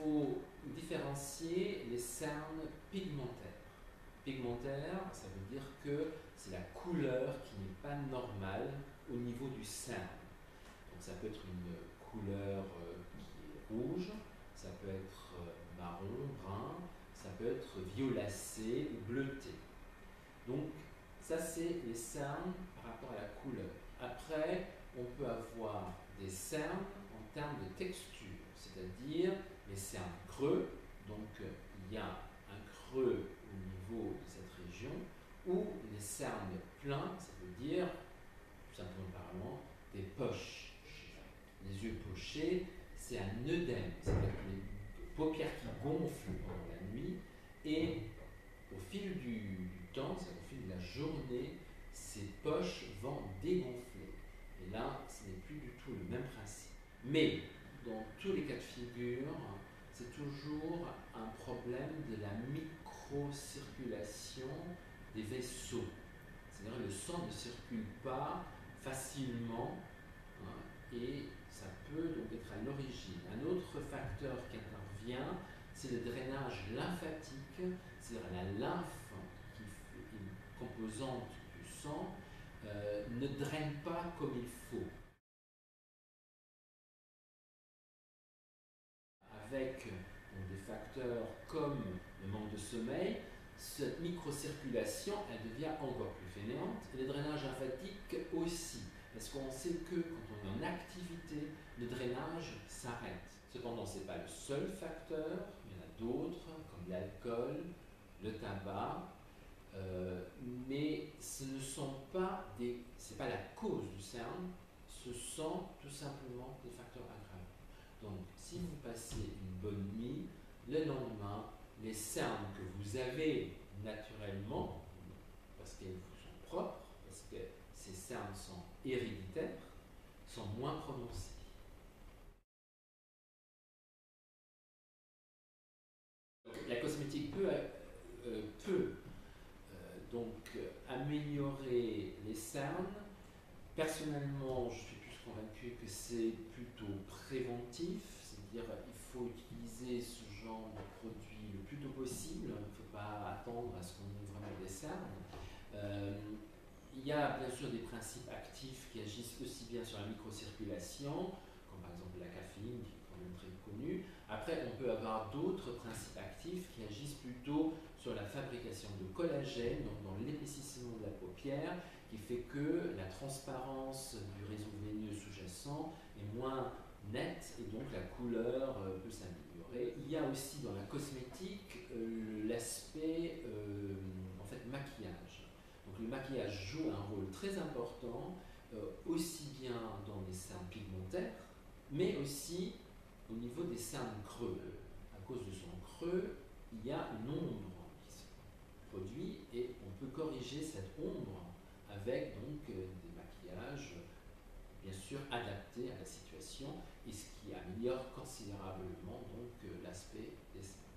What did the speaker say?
faut différencier les cernes pigmentaires. Pigmentaire, ça veut dire que c'est la couleur qui n'est pas normale au niveau du cerne. Donc ça peut être une couleur qui est rouge, ça peut être marron, brun, ça peut être violacé ou bleuté. Donc ça c'est les cernes par rapport à la couleur. Après, on peut avoir des cernes en termes de texture, c'est-à-dire les cernes creux, donc il y a un creux au niveau de cette région, ou les cernes pleins, ça veut dire, tout simplement parlant, des poches. Les yeux pochés, c'est un œdème, c'est-à-dire les paupières qui gonflent pendant la nuit, et au fil du temps, c'est au fil de la journée, ces poches vont dégonfler. Et là, ce n'est plus du tout le même principe. Mais, dans tous les cas de figure, c'est toujours un problème de la microcirculation des vaisseaux. C'est-à-dire que le sang ne circule pas facilement, hein, et ça peut donc être à l'origine. Un autre facteur qui intervient, c'est le drainage lymphatique, c'est-à-dire la lymphe, qui est une composante du sang, ne draine pas comme il faut. Avec donc, des facteurs comme le manque de sommeil, cette microcirculation, elle devient encore plus fainéante, et le drainage lymphatique aussi, parce qu'on sait que quand on est en activité, le drainage s'arrête. Cependant, ce n'est pas le seul facteur, il y en a d'autres, comme l'alcool, le tabac, mais ce ne sont pas c'est pas la cause du cerne, ce sont tout simplement des facteurs aggravants. Donc, si vous passez une bonne nuit, le lendemain, les cernes que vous avez naturellement, parce qu'elles vous sont propres, parce que ces cernes sont héréditaires, sont moins prononcées. La cosmétique peut améliorer les cernes. Personnellement, je suis plus convaincu que c'est plutôt préventif, c'est-à-dire il faut utiliser ce genre de produit le plus tôt possible, il ne faut pas attendre à ce qu'on ait vraiment des cernes. Il y a bien sûr des principes actifs qui agissent aussi bien sur la microcirculation, comme par exemple la caféine, qui est quand même très connue. Après, on peut avoir d'autres principes actifs qui agissent plutôt sur la fabrication de collagène, donc dans l'épaississement de la paupière, qui fait que la transparence du réseau veineux sous-jacent est moins nette et donc la couleur peut s'améliorer. Il y a aussi dans la cosmétique l'aspect en fait maquillage. Donc le maquillage joue un rôle très important aussi bien dans les cernes pigmentaires, mais aussi au niveau des cernes creux. À cause de son creux, il y a une ombre qui se produit et on peut corriger cette ombre avec donc des maquillages bien sûr adaptés à la situation et ce qui améliore considérablement donc l'aspect des cernes.